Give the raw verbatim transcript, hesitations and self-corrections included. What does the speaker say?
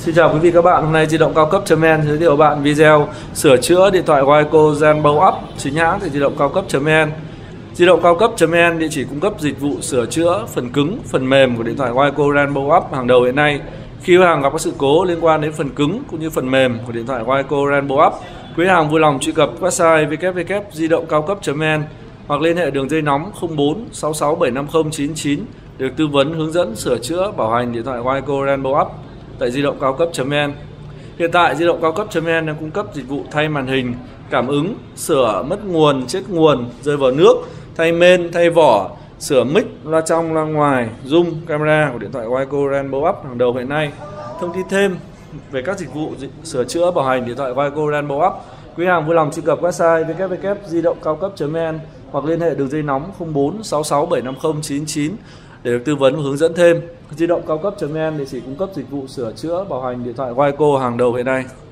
Xin chào quý vị các bạn, hôm nay Di động cao cấp.men giới thiệu bạn video sửa chữa điện thoại Waico Rainbow Up chính hãng từ Di động cao cấp.men. Di động cao cấp.men địa chỉ cung cấp dịch vụ sửa chữa phần cứng, phần mềm của điện thoại Waico Rainbow Up hàng đầu hiện nay. Khi khách hàng gặp các sự cố liên quan đến phần cứng cũng như phần mềm của điện thoại Waico Rainbow Up, quý khách hàng vui lòng truy cập website w w w chấm di động cao cấp.men hoặc liên hệ đường dây nóng không bốn sáu sáu bảy năm không chín chín để được tư vấn hướng dẫn sửa chữa bảo hành điện thoại Waico Rainbow Up tại Di động cao cấp.men. Hiện tại Di động cao cấp.men đang cung cấp dịch vụ thay màn hình, cảm ứng, sửa mất nguồn, chết nguồn, rơi vào nước, thay main, thay vỏ, sửa mic, loa trong, loa ngoài, zoom, camera của điện thoại Waico Rainbow Up hàng đầu hiện nay. Thông tin thêm về các dịch vụ sửa chữa bảo hành điện thoại Waico Rainbow Up, quý hàng vui lòng truy cập website w w w chấm di động cao cấp.men hoặc liên hệ đường dây nóng không bốn sáu sáu bảy năm không chín chín để được tư vấn và hướng dẫn thêm. Di động cao cấp.men địa chỉ cung cấp dịch vụ sửa chữa bảo hành điện thoại Waico hàng đầu hiện nay.